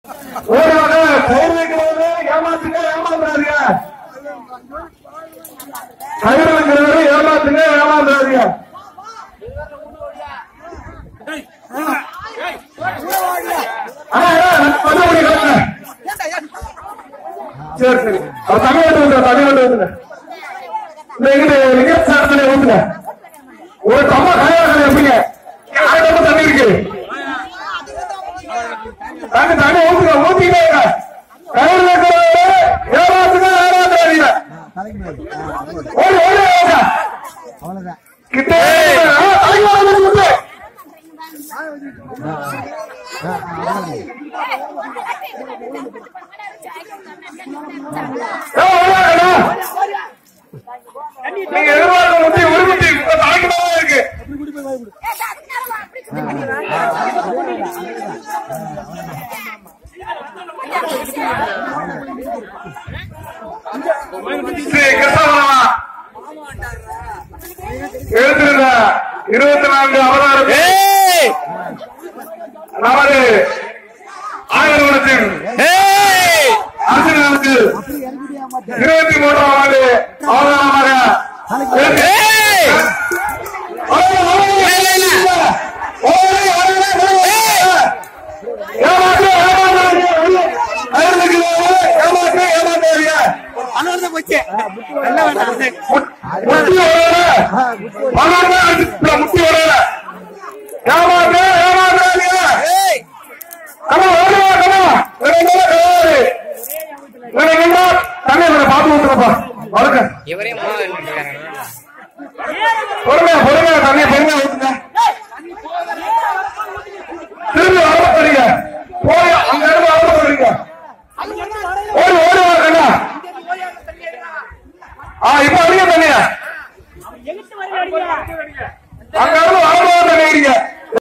ஏமாத்துங்க ஏமாந்துறாதீங்க. கயிறுங்கிறவரு ஏமாத்துங்க ஏமாந்துறாதீங்க. சரி சரி தண்ணி வந்து தண்ணி வந்து ஊத்துங்க. ஒரு கம்மா கல்யாணம் எப்படிங்க தண்ணி இருக்கு. தண்ணி தண்ணி ஊத்துங்க ஊத்திட்டே கயிறு ஏமாத்துங்க ஏமாத்துறாதீங்க. ஓடி ஓடி கிட்டே நீங்க எதிர்பார்க்க முட்டி ஒரு முட்டி தலைக்குதான் இருக்கு. எழுத்துருங்க 24 அவதாரம் நமது ஆயிரத்தின் அரசியலுக்கு 23ஆம் ஆண்டு அவதாரமாக பொறுமையா பொறுமையா தண்ணி பொறுமையா ஊத்துங்க. திரும்பி அவசரப்படுறீங்க. போய் அங்க இருந்து அவசரப்படுறீங்க. ஓடி ஓடி வாங்கண்ணா. இப்ப அடிக்க தண்ணியா அங்க இருந்து அவசரம் தண்ணி அடிங்க.